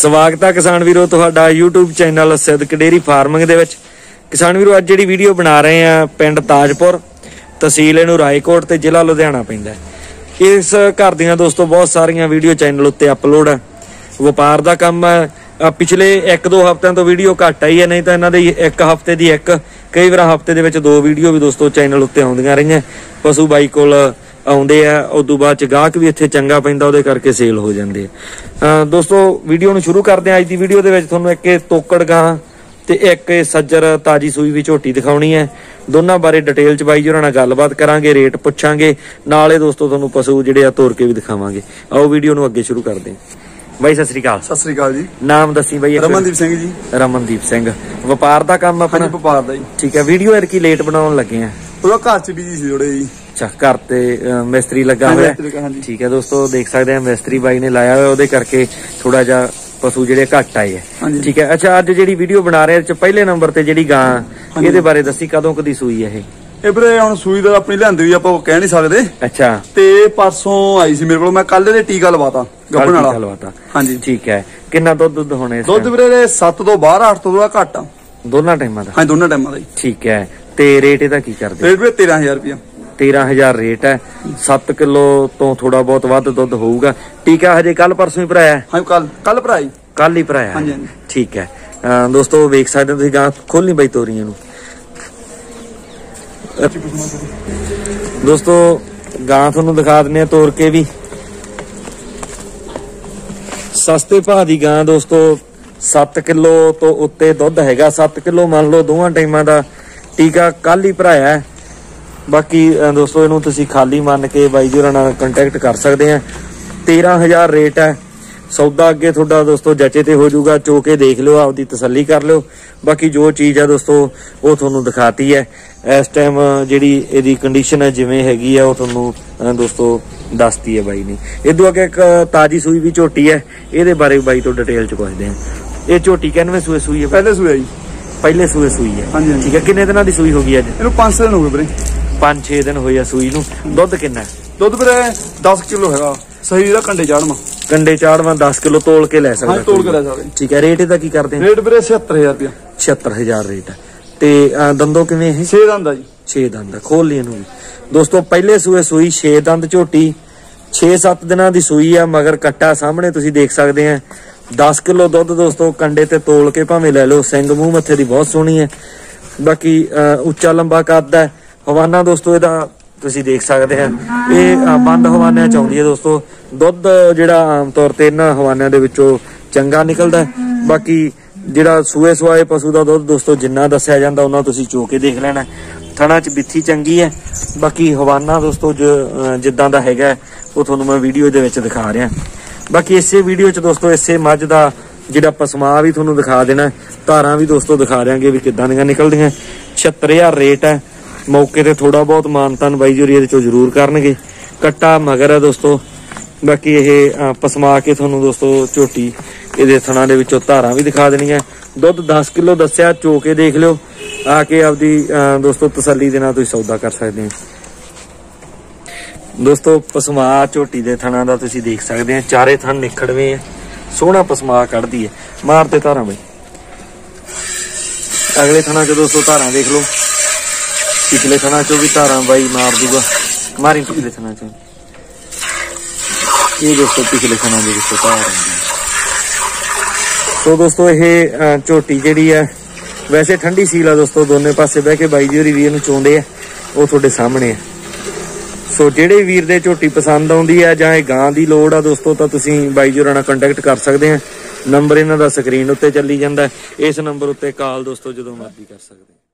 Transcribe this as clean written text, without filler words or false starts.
स्वागत है किसान वीरो तुहाडा YouTube channel Siddak dairy farming दे विच। किसान वीरो अज जिहड़ी वीडियो बना रहे हैं पिंड ताजपुर तहसील इहनूं रायकोट ते जिला लुधियाना पैंदा है। इस घर दीयां दोस्तों बहुत सारियां वीडियो चैनल उत्ते अपलोड है। व्यापार दा काम है। पिछले 1-2 हफ्तिਆਂ ਤੋਂ ਵੀਡੀਓ घट आई है, नहीं तो इन्हां दी एक हफ्ते दी एक कई बार हफ्ते दे विच 2 वीडियो भी दोस्तों चैनल उत्ते आउंदियां रहीआं। पशु बाई कोल आउंदे आ, उदों बाद च गाहक भी इत्थे चंगा पैंदा, उहदे करके सेल हो जांदे आ। दोस्तों वीडियो नूं शुरू करदे आ। अज दी वीडियो दे विच तुहानूं एक तोकड़ गां ते एक सज्जर ताजी सूई भी झोटी दिखाउणी है। दोनों बारे डिटेल च बाई जी होरां नाल गलबात करांगे, रेट पुछांगे, नाले दोस्तों तुहानूं पशु जिहड़े आ तोड़ के भी दिखावांगे। आओ वीडियो नूं अगे शुरू करदे हां। बाई सत श्री अकाल। सत श्री अकाल जी। नाम दसी बाई? रमनदीप सिंह जी। रमनदीप सिंह। व्यापार दा काम अपना? व्यापार दा जी। ठीक है। वीडियो एरकी लेट बनाउण लगे आ, थोड़ा घर च बिजी सी थोड़े जी। अच्छा, घर ते मिस्त्री लगा हुआ है। ठीक है दोस्तों, देख सकते हैं मिस्त्री बाई ने लाया हुआ, उहदे करके थोड़ा जा पशु जिहड़े घट आए है। ठीक है। अच्छा, अज जिहड़ी वीडियो बना रहे हैं पहले नंबर ते जिहड़ी गां इहदे बारे दसी कदों कदी सूई है? ਇਹ ਵੀਰੇ ਹੁਣ ਸੂਈ ਦਾ ਆਪਣੀ ਲਿਆਂਦੀ ਵੀ ਆਪਾਂ ਕਹਿ ਨਹੀਂ ਸਕਦੇ। ਅੱਛਾ। ਤੇ ਪਰਸੋਂ ਆਈ ਸੀ ਮੇਰੇ ਕੋਲ, ਮੈਂ ਕੱਲ ਇਹਦੇ ਟੀਕਾ ਲਵਾਤਾ ਗੱਭਣ ਵਾਲਾ। ਹਾਂਜੀ ਠੀਕ ਹੈ। ਕਿੰਨਾ ਦੁੱਧ ਹੋਣੇ? ਦੁੱਧ ਵੀਰੇ 7 ਤੋਂ ਬਾਹਰ 8 ਤੋਂ ਥੋੜਾ ਘੱਟ ਆ ਦੋਨਾਂ ਟਾਈਮਾਂ ਦਾ। ਹਾਂ ਦੋਨਾਂ ਟਾਈਮਾਂ ਦਾ। ਠੀਕ ਹੈ। ਤੇ ਰੇਟ ਇਹਦਾ ਕੀ ਕਰਦੇ? ਰੇਟ ਵੀਰੇ 13000 ਰੁਪਇਆ। 13000 ਰੇਟ ਹੈ। 7 ਕਿਲੋ ਤੋਂ ਥੋੜਾ ਬਹੁਤ ਵੱਧ ਦੁੱਧ ਹੋਊਗਾ। ਟੀਕਾ ਹਜੇ ਕੱਲ ਪਰਸੋਂ ਹੀ ਭਰਾਇਆ? ਹਾਂ ਕੱਲ ਭਰਾਈ। ਕੱਲ ਹੀ ਭਰਾਇਆ। ਹਾਂਜੀ। ਠੀਕ ਹੈ। ਦੋਸਤੋ ਵੇਖ ਸਕਦੇ ਹੋ ਤੁਸੀਂ ਗਾਂ ਖੋਲਣੀ ਬਾਈ ਤੋਰੀਆਂ ਨੂੰ। दोस्तों गां तुहानूं दिखा दिंदे आ तोड़ के भी। सस्ते भाव दी गां दोस्तों 7 किलो तो उत्ते दुध हैगा। 7 किलो मान लो दोवां टाइमां दा। टीका कल ही भराया है। बाकी दोस्तों इहनूं तुसीं खाली मन के बाई जी होरां नाल कंटैक्ट कर सकदे आ। 13000 रेट है। सौदा अगे थोड़ा दोस्तों जचे ते हो जाऊगा, चो के देख लो, आपकी तसल्ली कर लो। बाकी जो चीज़ है दोस्तों वो थोनों दिखाती है। इस टाइम जिहड़ी इहदी कंडीशन है जिवें हैगी है वो थोनों दोस्तों दसती है बाई ने। इदों अगे एक ताजी सूई भी झोटी है, इहदे बारे बाई तो डिटेल च पुछदे हैं। ये झोटी किनवें सूए सूई है? पहले सूए जी। पहले सूए सूई है। हाँ जी। ठीक है। किन्ने दिनां दी सूई हो गई अज? इहनूं 5 दिन हो गए वीरे। 5-6 दिन होए सूई नूं। दुध किन्ना है? दुध वीरे 10 किलो हैगा। सही दा कंडे चाड़वा। कंडे चाड़वा 10 किलो तोल के लै सकदा। हां तोल के लै सकदे। ठीक है। रेट इहदा की करदे? रेट वीरे 76000 रुपया। 76000 रेट है। ते दंदों किवें है? 6 दंद जी। 6 दंद। खोल ली इहनूं दोस्तों। पहले सूए सूई 6 दंद झोटी 6-7 दिनां दी सूई है, मगर कट्टा सामने तुसीं देख सकदे हैं। 10 किलो दुध दोस्तों कंडे ते तोल के भावें लै लो। सिंग मूंह मत्थे दी बहुत सोहनी है। बाकी उच्चा लंबा कद है। हवाना दोस्तों इहदा तुसीं देख सकते हैं, ये बंद हवानियां च आउंदी है दोस्तों। दुध जिहड़ा आम तौर ते इन्हां हवानियां दे विचों चंगा निकलदा है। बाकी जिहड़ा सूए सुआए पशु दा दुध दोस्तों जिन्ना दस्सिया जांदा उन्ना तुसीं चो के देख लेना। थणा च बिथी चंगी है। बाकी हवाना दोस्तों जिद्दां दा हैगा वो तुहानूं मैं वीडियो दे विच दिखा रिहा। बाकी इसे वीडियो च दोस्तों इसे मੱਝ दा जिहड़ा पसमा भी तुहानूं दिखा देना, धारां भी दोस्तों दिखा देंगे भी किद्दां दीयां निकलदियां। 76000 रेट है। मौके ते थोड़ा बहुत मानतान बाई जी इहदे चों जरूर करनगे। कट्टा मगर है दोस्तों। बाकी ये पसमा के तुहानूं दोस्तों झोटी इहदे थणां दे विचों धारां भी दिखा देणीआं। दुध 10 किलो दस्सिआ, चो के देख लिओ, आके आपदी दोस्तों तसल्ली दे नाल तुसीं सौदा कर सकदे हो। दोस्तों पसमा झोटी दे थणां दा तुसीं देख सकदे हैं, चारे थण निखड़वे है, सोहना पसमा कढदी है। मारते धारां बई। अगले थणा च दोस्तों धारां देख लो, पिछले थणा चो भी धारां बाई मार दूगा। मारी पिछले थणा चो ये दोस्तों पिछले थणा दे विचों धार आउंदी है। तो दोस्तों ये झोटी जिहड़ी है वैसे ठंडी सील है दोस्तों। दोनों पासे बह के बाई जी होरी भी इहनूं चोंदे आ, वो तुहाडे सामने है। सो जिहड़े वीर दे झोटी पसंद आउंदी है जां गां दी लोड़ आ दोस्तों तां तुसीं बाई जी होरां नाल कंटैक्ट कर सकदे हैं। नंबर इन्हां दा स्क्रीन उत्ते चली जांदा है। इस नंबर उत्ते कॉल दोस्तों जदों मर्जी कर सकदे।